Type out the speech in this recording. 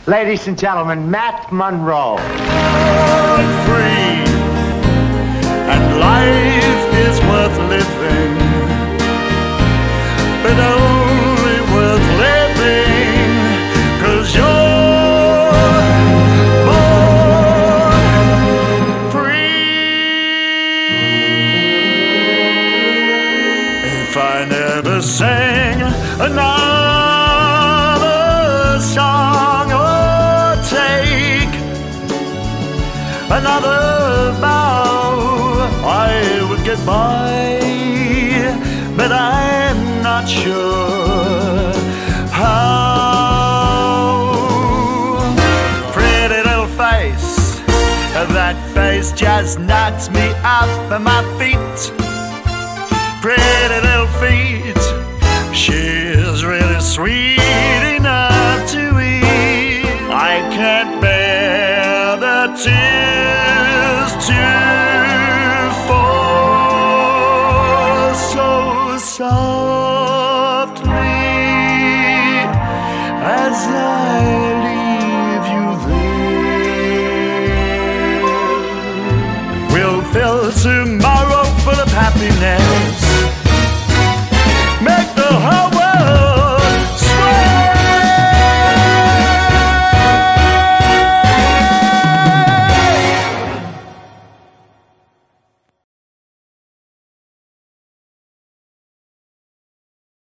Ladies and gentlemen, Matt Monro. Free, and life is worth living, but only worth living 'cause you're born free. If I never sang another song or take another bow, I would get by, but I'm not sure how. Pretty little face, that face just knocks me off of my feet. Pretty little feet, she's really sweet enough to eat. I can't bear the tears to fall so softly as I leave you there. Will filter